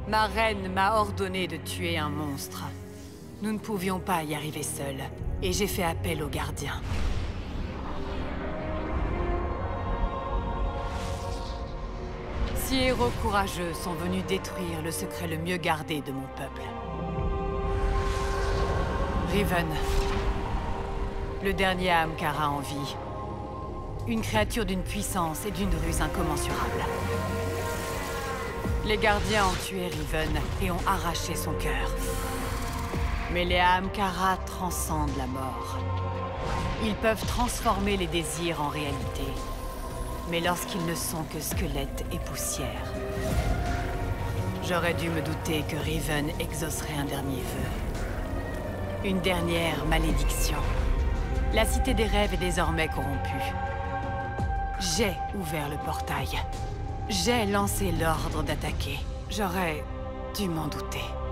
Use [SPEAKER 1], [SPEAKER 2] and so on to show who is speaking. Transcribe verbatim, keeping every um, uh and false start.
[SPEAKER 1] Ma reine m'a ordonné de tuer un monstre. Nous ne pouvions pas y arriver seuls, et j'ai fait appel aux gardiens. Six héros courageux sont venus détruire le secret le mieux gardé de mon peuple. Riven, le dernier Ahamkara en vie. Une créature d'une puissance et d'une ruse incommensurables. Les gardiens ont tué Riven et ont arraché son cœur. Mais les Ahamkara transcendent la mort. Ils peuvent transformer les désirs en réalité. Mais lorsqu'ils ne sont que squelettes et poussière. J'aurais dû me douter que Riven exaucerait un dernier vœu. Une dernière malédiction. La cité des rêves est désormais corrompue. J'ai ouvert le portail. J'ai lancé l'ordre d'attaquer. J'aurais dû m'en douter.